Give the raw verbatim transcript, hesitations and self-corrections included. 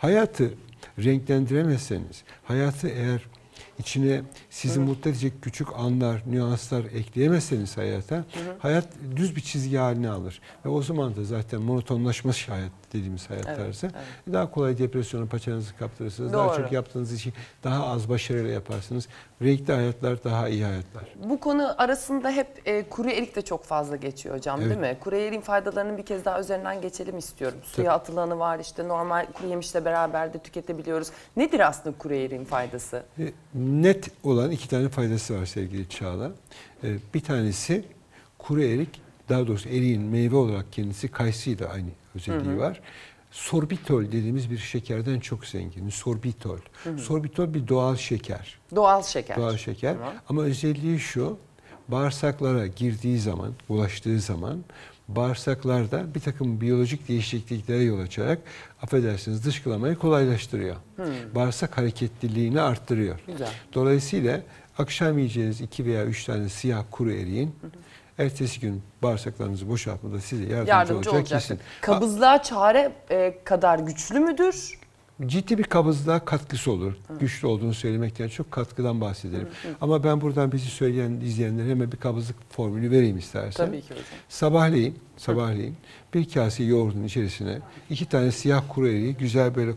Hayatı renklendiremezseniz, hayatı eğer içine sizi Hı hı. mutlu edecek küçük anlar, nüanslar ekleyemezseniz hayata, hı hı. hayat düz bir çizgi haline alır. Ve o zaman da zaten monotonlaşmış hayat dediğimiz hayat Evet, tarzı. evet. Daha kolay depresyona paçanızı kaptırırsınız. Doğru. Daha çok yaptığınız işi daha az başarıyla yaparsınız. Renkli hayatlar daha iyi hayatlar. Bu konu arasında hep e, kuru erik de çok fazla geçiyor hocam, Evet. değil mi? Kuru eriğin faydalarını bir kez daha üzerinden geçelim istiyorum. Suya Tabii. atılanı var, işte normal kuru yemişle beraber de tüketebiliyoruz. Nedir aslında kuru eriğin faydası? E, Net olan iki tane faydası var sevgili Çağla. E, Bir tanesi kuru erik, daha doğrusu eriğin meyve olarak kendisi kayısıyla aynı özelliği Hı hı. var. Sorbitol dediğimiz bir şekerden çok zengin. Sorbitol. Hı hı. Sorbitol bir doğal şeker. Doğal şeker. Doğal şeker. Tamam. Ama özelliği şu, bağırsaklara girdiği zaman, ulaştığı zaman bağırsaklarda bir takım biyolojik değişikliklere yol açarak, affedersiniz, dışkılamayı kolaylaştırıyor. Hmm. Bağırsak hareketliliğini arttırıyor. Güzel. Dolayısıyla akşam yiyeceğiniz iki veya üç tane siyah kuru eriğin Hı hı. ertesi gün bağırsaklarınızı boşaltmada size yardımcı, Yardımcı olacak olacaktır. kesin. Kabızlığa çare e, kadar güçlü müdür? Ciddi bir kabızlığa katkısı olur. Hı. Güçlü olduğunu söylemekten çok katkıdan bahsedelim. Hı hı. Ama ben buradan bizi söyleyen izleyenlere hemen bir kabızlık formülü vereyim istersen. Tabii ki hocam. Sabahleyin, sabahleyin bir kase yoğurdun içerisine iki tane siyah kuru eriği güzel böyle